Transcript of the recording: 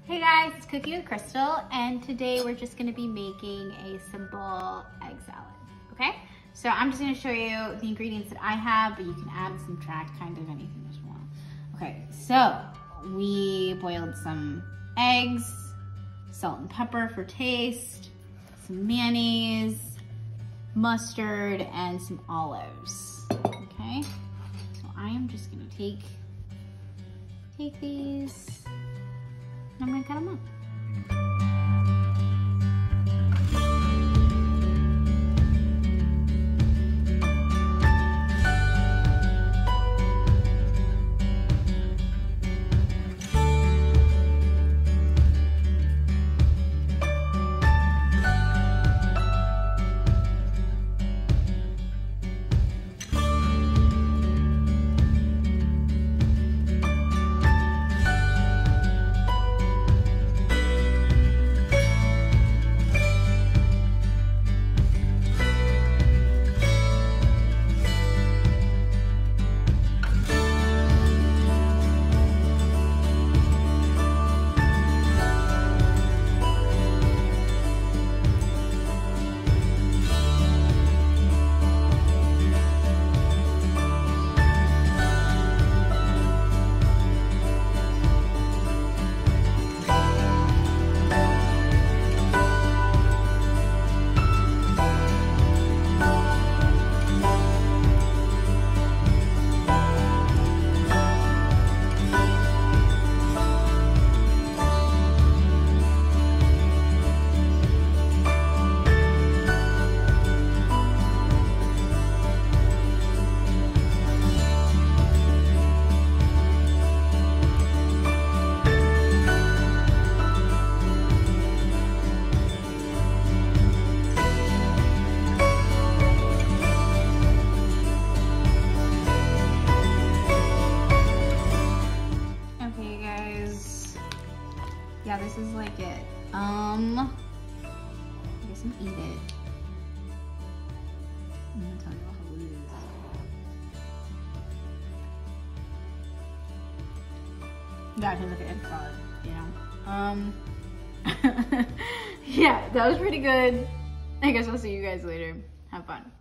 Hey guys, it's Cooking with Krystal, and today we're just gonna be making a simple egg salad, okay? So I'm just gonna show you the ingredients that I have, but you can add, subtract, kind of anything that you want. Okay, so we boiled some eggs, salt and pepper for taste, some mayonnaise, mustard, and some olives, okay? So I am just gonna take these, and I'm gonna cut them up. Yeah, this is like it. I guess I'm gonna eat it. I'm gonna tell you how it is. Yeah, it tastes like an egg salad, you know? Yeah, that was pretty good. I guess I'll see you guys later. Have fun.